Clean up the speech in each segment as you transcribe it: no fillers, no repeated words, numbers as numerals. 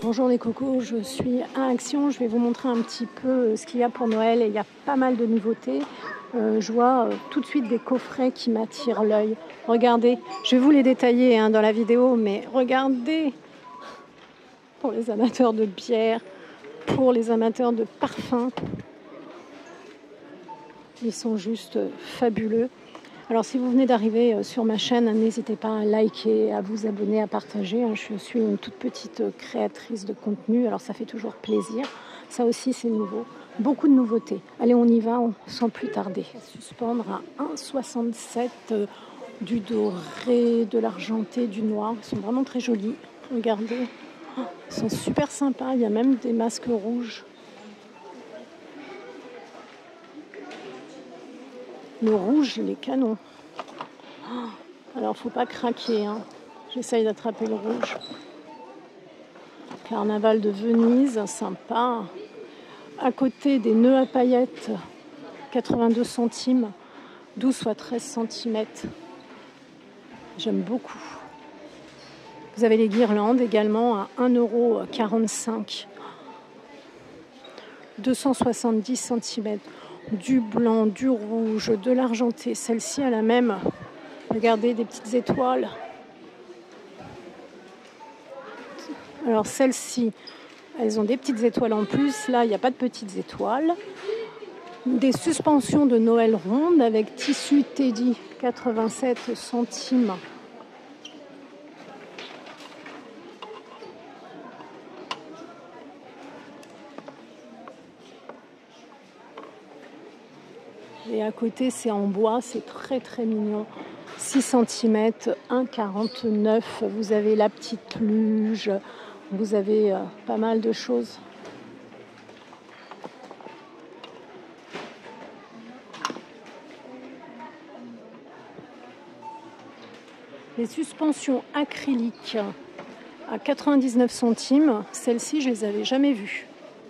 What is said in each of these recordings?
Bonjour les cocos, je suis à Action. Je vais vous montrer un petit peu ce qu'il y a pour Noël et il y a pas mal de nouveautés. Je vois tout de suite des coffrets qui m'attirent l'œil. Regardez, je vais vous les détailler dans la vidéo, mais regardez, pour les amateurs de bière, pour les amateurs de parfums, ils sont juste fabuleux. Alors si vous venez d'arriver sur ma chaîne, n'hésitez pas à liker, à vous abonner, à partager. Je suis une toute petite créatrice de contenu, alors ça fait toujours plaisir. Ça aussi c'est nouveau, beaucoup de nouveautés. Allez, on y va, sans plus tarder. Suspendre à 1,67 du doré, de l'argenté, du noir. Ils sont vraiment très jolis. Regardez, ils sont super sympas. Il y a même des masques rouges. Le rouge, il est canon. Alors, faut pas craquer. J'essaye d'attraper le rouge. Carnaval de Venise, sympa. À côté des nœuds à paillettes, 82 centimes, 12 fois 13 cm. J'aime beaucoup. Vous avez les guirlandes également à 1,45 €. 270 cm. Du blanc, du rouge, de l'argenté. Celle-ci, elle a même, regardez, des petites étoiles. Alors celles-ci, elles ont des petites étoiles en plus. Là, il n'y a pas de petites étoiles. Des suspensions de Noël rondes avec tissu Teddy, 87 centimes. Et à côté, c'est en bois, c'est très très mignon. 6 cm, 1,49 €. Vous avez la petite luge, vous avez pas mal de choses. Les suspensions acryliques à 99 centimes, celles-ci, je les avais jamais vues.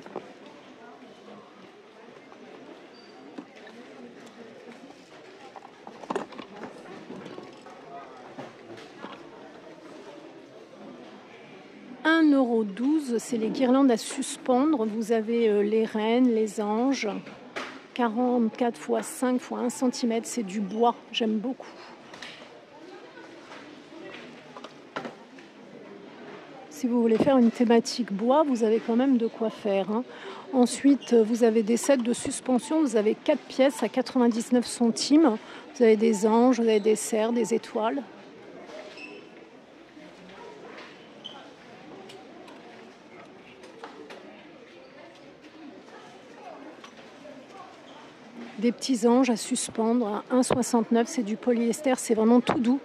€1,12 €, c'est les guirlandes à suspendre. Vous avez les reines, les anges. 44 x 5 x 1 cm, c'est du bois, j'aime beaucoup. Si vous voulez faire une thématique bois, vous avez quand même de quoi faire. Ensuite, vous avez des sets de suspension. Vous avez 4 pièces à 99 centimes. Vous avez des anges, vous avez des cerfs, des étoiles. Des petits anges à suspendre à 1,69 €. C'est du polyester, c'est vraiment tout doux.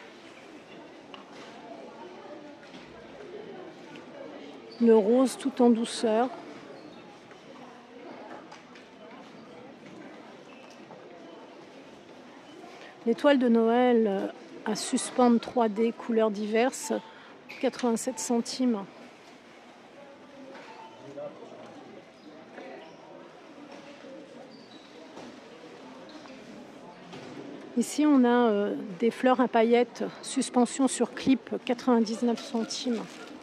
Le rose tout en douceur. L'étoile de Noël à suspendre 3D, couleurs diverses, 87 centimes. Ici, on a des fleurs à paillettes, suspension sur clip, 99 centimes.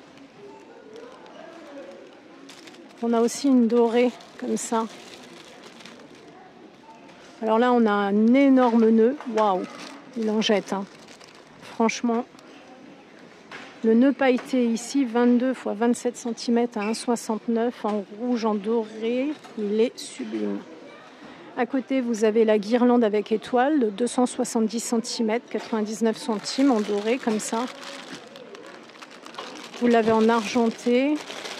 On a aussi une dorée, comme ça. Alors là, on a un énorme nœud. Waouh, il en jette. Franchement, le nœud pailleté ici, 22 x 27 cm à 1,69 €, en rouge, en doré. Il est sublime. À côté, vous avez la guirlande avec étoile de 270 cm, 99 centimes, en doré, comme ça. Vous l'avez en argenté.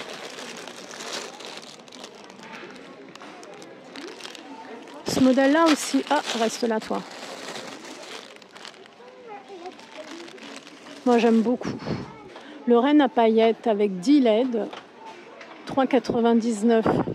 Ce modèle-là aussi... Ah, reste là, toi. Moi, j'aime beaucoup. Le renne à paillettes avec 10 LED, 3,99 €.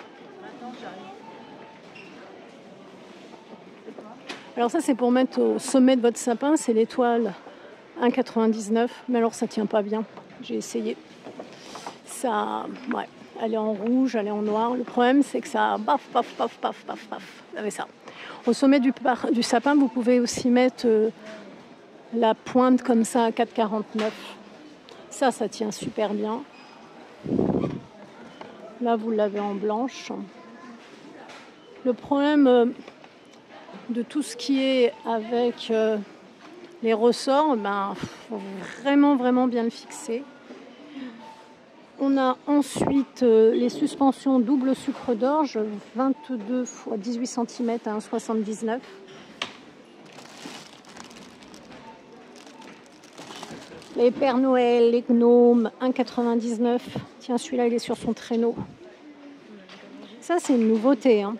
Alors ça, c'est pour mettre au sommet de votre sapin, c'est l'étoile 1,99 €. Mais alors, ça tient pas bien. J'ai essayé. Ça, ouais, elle est en rouge, elle est en noir. Le problème, c'est que ça paf, paf, paf, paf, paf, paf. Vous avez ça. Au sommet du sapin, vous pouvez aussi mettre la pointe comme ça à 4,49 €. Ça tient super bien. Là, vous l'avez en blanche. Le problème de tout ce qui est avec les ressorts, faut vraiment bien le fixer. On a ensuite les suspensions double sucre d'orge, 22 x 18 cm à 1,79 €. Les Pères Noël, les gnomes, 1,99 €. Tiens, celui-là, il est sur son traîneau. Ça, c'est une nouveauté, hein.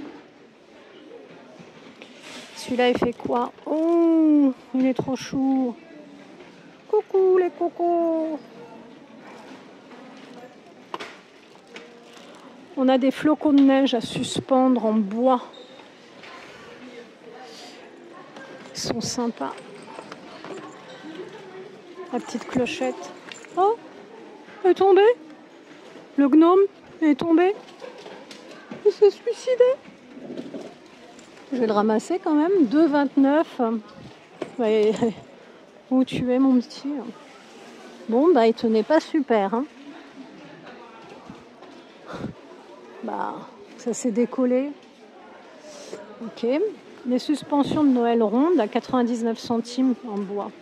Celui-là, il fait quoi? Oh, il est trop chou. Coucou, les cocos. On a des flocons de neige à suspendre en bois. Ils sont sympas. La petite clochette. Oh, elle est tombée. Le gnome est tombé. Il s'est suicidé. Je vais le ramasser quand même. 2,29 €. Ouais, où tu es, mon petit? Bon, il tenait pas super, hein. Ça s'est décollé. Ok. Les suspensions de Noël rondes à 99 centimes en bois.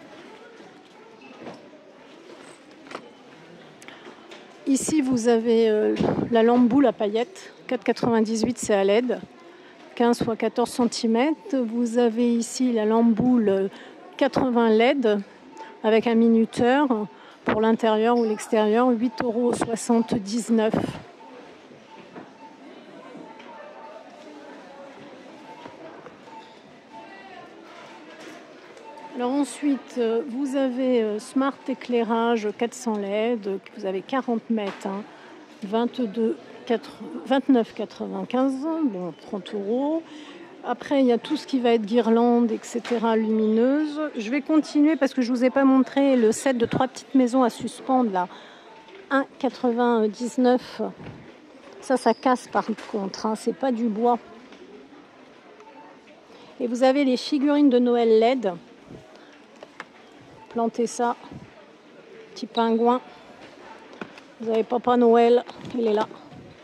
Ici, vous avez la lampe boule à paillettes. 4,98 €, c'est à LED. 15 x 14 cm. Vous avez ici la lampe boule 80 LED avec un minuteur pour l'intérieur ou l'extérieur, 8,79 €. Alors ensuite, vous avez Smart éclairage 400 LED, vous avez 40 mètres, hein, 29,95 €, bon 30 €. Après, il y a tout ce qui va être guirlande, etc., lumineuse. Je vais continuer parce que je ne vous ai pas montré le set de 3 petites maisons à suspendre là. 1,99 €. Ça casse par contre, hein, c'est pas du bois. Et vous avez les figurines de Noël LED. Plantez ça, petit pingouin. Vous avez Papa Noël, il est là.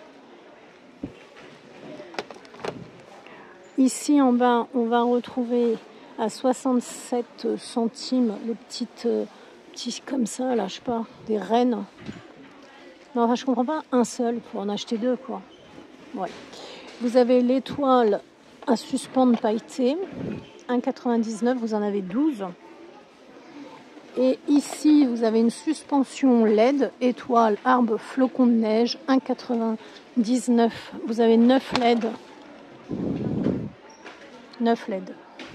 Ici en bas, on va retrouver à 67 centimes les petits comme ça, là, je sais pas, des rennes. Non, enfin, je comprends pas, un seul, faut en acheter deux, quoi. Ouais. Vous avez l'étoile à suspendre pailletée, 1,99 €, vous en avez 12. Et ici, vous avez une suspension LED, étoile, arbre, flocon de neige, 1,99 €. Vous avez 9 LED. 9 LED.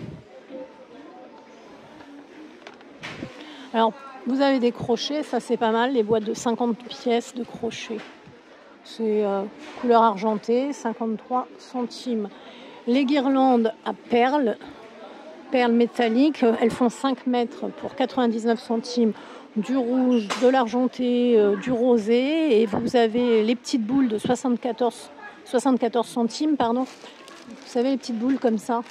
Alors, vous avez des crochets, ça c'est pas mal, les boîtes de 50 pièces de crochets. C'est couleur argentée, 53 centimes. Les guirlandes à perles métalliques, elles font 5 mètres pour 99 centimes. Du rouge, de l'argenté, du rosé. Et vous avez les petites boules de 74 centimes, pardon. Vous savez, les petites boules comme ça.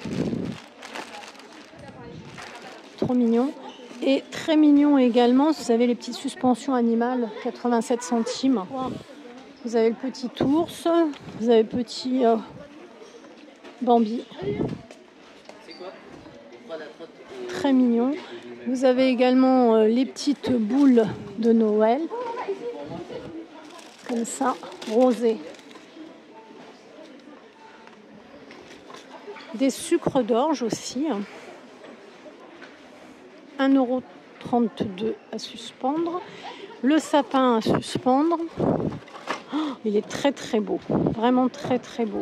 Trop mignon. Et très mignon également, vous savez, les petites suspensions animales, 87 centimes. Vous avez le petit ours, vous avez le petit Bambi. Très mignon. Vous avez également les petites boules de Noël, comme ça, rosées. Des sucres d'orge aussi. 1,32 € à suspendre. Le sapin à suspendre. Oh, il est très très beau. Vraiment très très beau.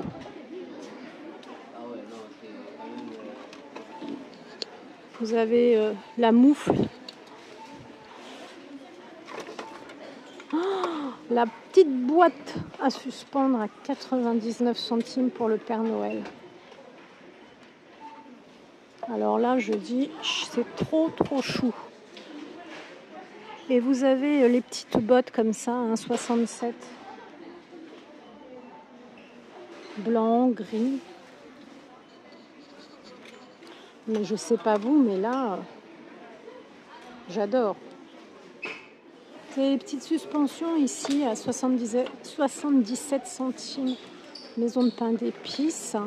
Vous avez la moufle. Oh, la petite boîte à suspendre à 99 centimes pour le Père Noël. Alors là, je dis, c'est trop chou. Et vous avez les petites bottes comme ça, 1,67 €. Blanc, gris. Mais je sais pas vous, mais là, j'adore. Des petites suspensions ici à 77 centimes. Maison de pain d'épices.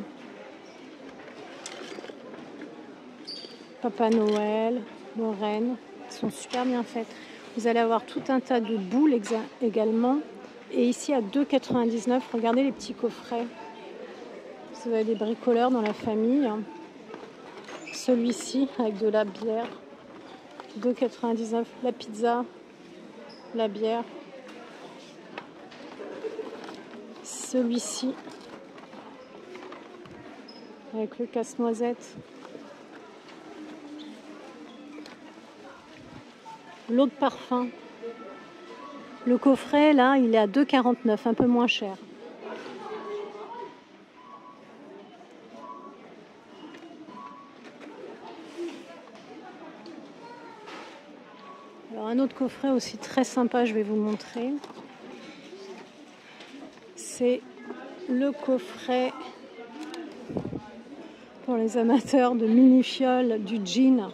Papa Noël, Lorraine. Elles sont super bien faites. Vous allez avoir tout un tas de boules également. Et ici à 2,99 €, regardez les petits coffrets. Vous avez des bricoleurs dans la famille. Celui-ci avec de la bière. 2,99 €. La pizza. La bière. Celui-ci avec le casse-noisette. L'eau de parfum. Le coffret là, il est à 2,49 €, un peu moins cher. Alors un autre coffret aussi très sympa, je vais vous montrer. C'est le coffret pour les amateurs de mini-fioles du gin.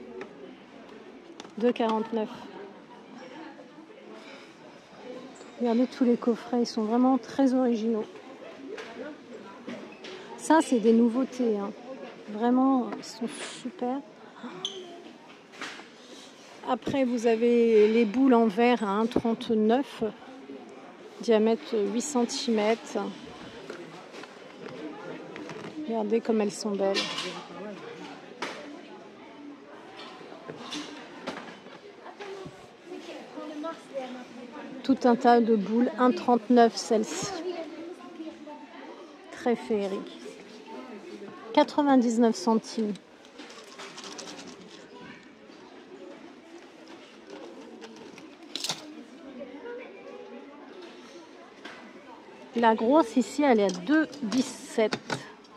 2,49 €. Regardez tous les coffrets, ils sont vraiment très originaux. Ça, c'est des nouveautés, hein. Vraiment, ils sont super. Après, vous avez les boules en verre à 1,39 €, diamètre 8 cm. Regardez comme elles sont belles. Tout un tas de boules, 1,39 € celle-ci. Très féerique. 99 centimes. La grosse ici, elle est à 2,17 €.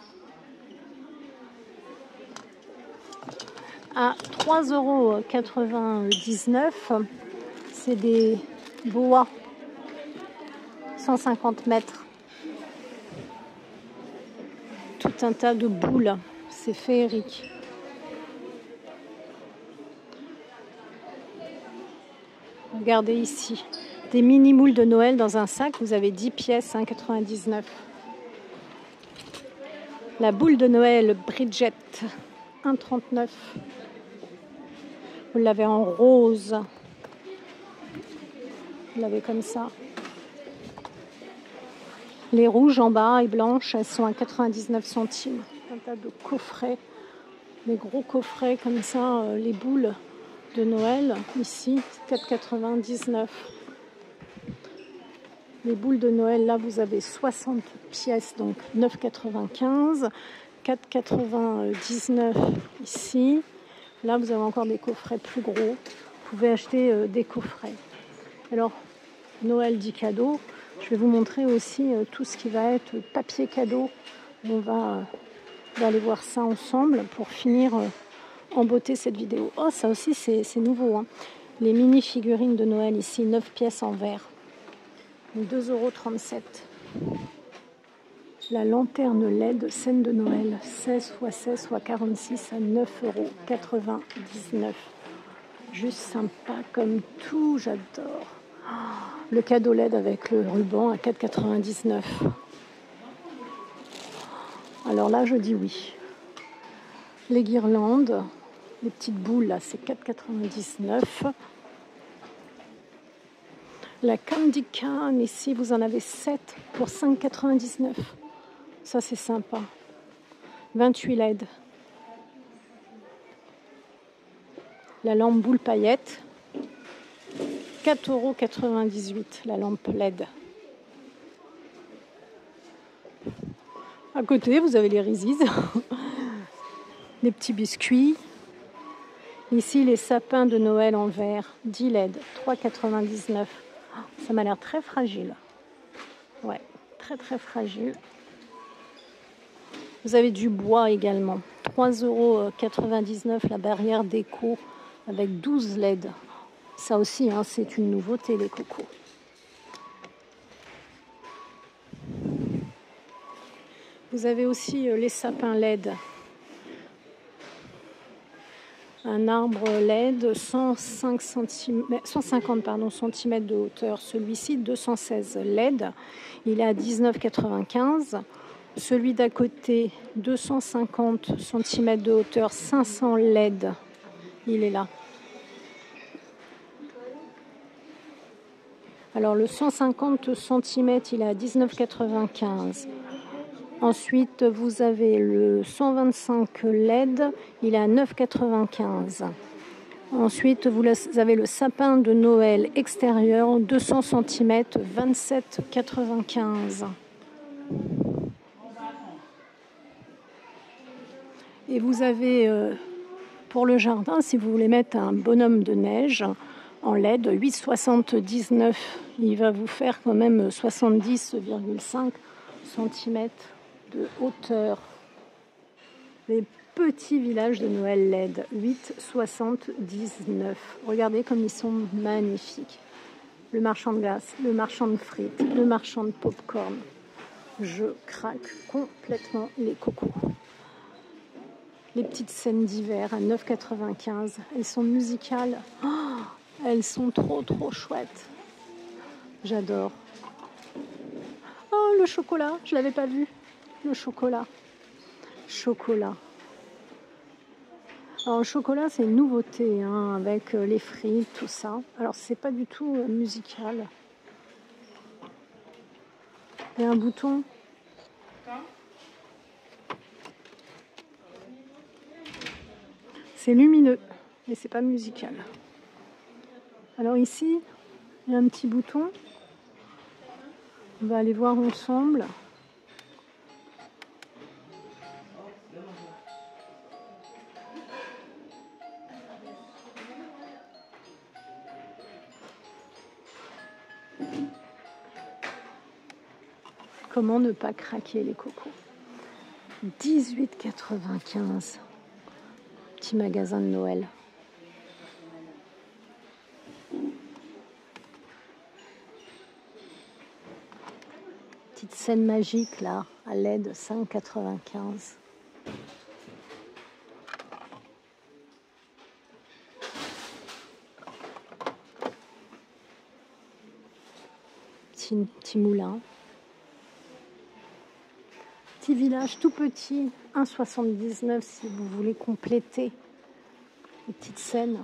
À 3,99 €, c'est des boas 150 mètres. Tout un tas de boules, c'est féerique. Regardez ici, des mini moules de Noël dans un sac, vous avez 10 pièces, 1,99 €. La boule de Noël Bridget, 1,39 €. Vous l'avez en rose. Vous l'avez comme ça. Les rouges en bas et blanches, elles sont à 99 centimes. Un tas de coffrets, des gros coffrets comme ça, les boules de Noël, ici, 4,99 €. Les boules de Noël, là, vous avez 60 pièces, donc 9,95 €. 4,99 € ici. Là, vous avez encore des coffrets plus gros. Vous pouvez acheter des coffrets. Alors, Noël dit cadeau. Je vais vous montrer aussi tout ce qui va être papier cadeau. On va aller voir ça ensemble pour finir en beauté cette vidéo. Oh, ça aussi, c'est nouveau, hein. Les mini figurines de Noël ici, 9 pièces en verre. 2,37 €. La lanterne LED scène de Noël, 16 x 16 x 46 à 9,99 €. Juste sympa comme tout, j'adore. Le cadeau LED avec le ruban à 4,99 €. Alors là, je dis oui. Les guirlandes, les petites boules, là, c'est 4,99 €. La Candy Cane, ici, vous en avez 7 pour 5,99 €. Ça, c'est sympa. 28 LED. La lampe boule paillette, 4,98 € la lampe LED. À côté, vous avez les Reese's, les petits biscuits. Ici, les sapins de Noël en verre, 10 LED, 3,99 €. Ça m'a l'air très fragile. Ouais, très très fragile. Vous avez du bois également. 3,99 € la barrière déco avec 12 LED. Ça aussi, hein, c'est une nouveauté, les cocos. Vous avez aussi les sapins LED. un arbre LED, 105 150 cm de hauteur. Celui-ci, 216 LED, il est à 19,95 €. Celui d'à côté, 250 cm de hauteur, 500 LED, il est là. Alors le 150 cm, il est à 19,95 €. Ensuite, vous avez le 125 LED, il est à 9,95 €. Ensuite, vous avez le sapin de Noël extérieur, 200 cm, 27,95 €. Et vous avez, pour le jardin, si vous voulez mettre un bonhomme de neige en LED, 8,79 €. Il va vous faire quand même 70,5 cm de hauteur. Les petits villages de Noël LED, 8,79 €. Regardez comme ils sont magnifiques. Le marchand de glace, le marchand de frites, le marchand de pop-corn. Je craque complètement les cocos. Les petites scènes d'hiver à 9,95 €. Elles sont musicales. Oh, elles sont trop chouettes. J'adore. Oh, le chocolat, je ne l'avais pas vu. Le chocolat. Alors le chocolat, c'est une nouveauté, hein, avec les frites, tout ça. Alors c'est pas du tout musical. Il y a un bouton. C'est lumineux, mais c'est pas musical. Alors ici, il y a un petit bouton. On va aller voir ensemble. Comment ne pas craquer les cocos. 18,95 €. Petit magasin de Noël. Petite scène magique là, à LED, 5,95 €. Petit moulin. Petit village tout petit, 1,79 € si vous voulez compléter les petites scènes.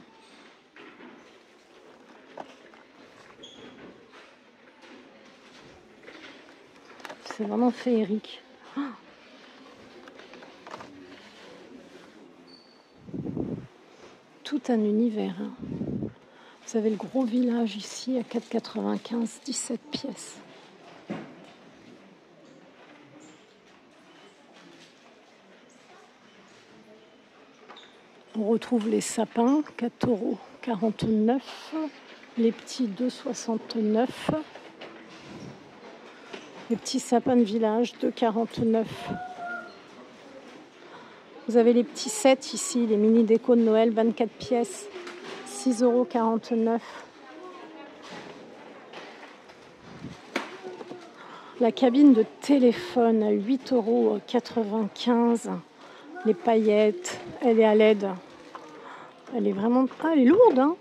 C'est vraiment féerique. Oh, tout un univers. Hein. Vous avez le gros village ici à 4,95 €, 17 pièces. On retrouve les sapins, 4,49 €. Les petits, 2,69 €. Les petits sapins de village, 2,49 €. Vous avez les petits sets ici, les mini décos de Noël, 24 pièces, 6,49 €. La cabine de téléphone à 8,95 €. Les paillettes, elle est à LED. Elle est vraiment... Ah, elle est lourde, hein.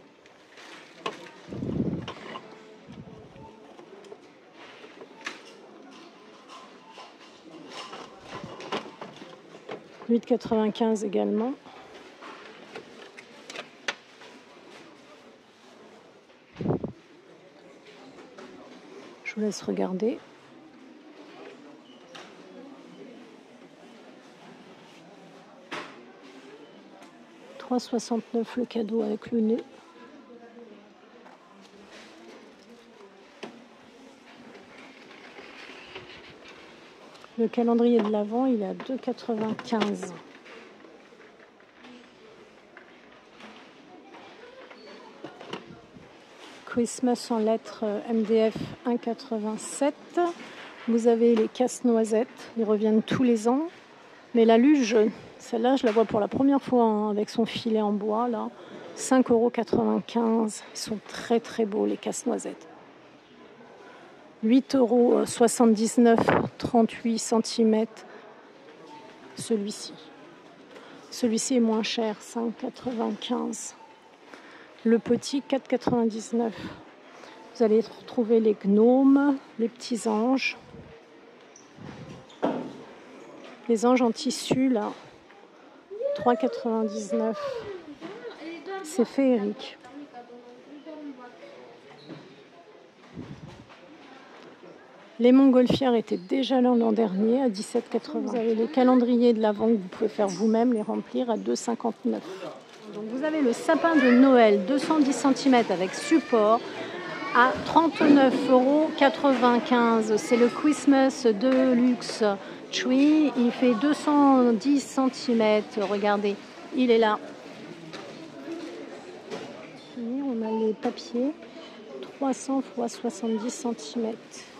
« 8,95 € également. Je vous laisse regarder. « 3,69 € le cadeau avec le nez. Le calendrier de l'Avent, il est à 2,95 €. Christmas en lettres MDF, 1,87 €. Vous avez les casse-noisettes, ils reviennent tous les ans. Mais la luge, celle-là, je la vois pour la première fois, hein, avec son filet en bois, là. 5,95 €. Ils sont très beaux, les casse-noisettes. 8,79 €, 38 cm, celui-ci. Celui-ci est moins cher, 5,95 €. Le petit, 4,99 €. Vous allez retrouver les gnomes, les petits anges. Les anges en tissu, là, 3,99 €. C'est féerique. Les montgolfières étaient déjà là l'an dernier à 17,80 €. Vous avez les calendriers de l'Avent que vous pouvez faire vous-même, les remplir à 2,59 €. Donc vous avez le sapin de Noël 210 cm avec support à 39,95 €. C'est le Christmas Deluxe Tree. Il fait 210 cm. Regardez, il est là. Et on a les papiers 300 x 70 cm.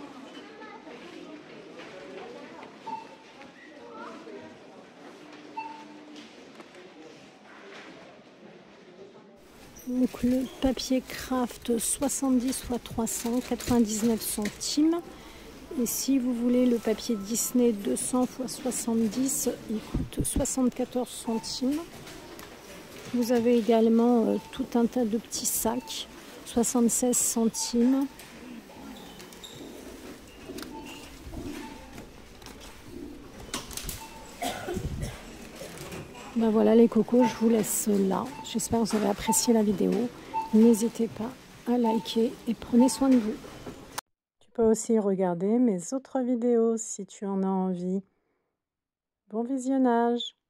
Donc le papier craft 70 x 300, 99 centimes. Et si vous voulez le papier Disney 200 x 70, il coûte 74 centimes. Vous avez également tout un tas de petits sacs, 76 centimes. Ben voilà les cocos, je vous laisse là. J'espère que vous avez apprécié la vidéo. N'hésitez pas à liker et prenez soin de vous. Tu peux aussi regarder mes autres vidéos si tu en as envie. Bon visionnage!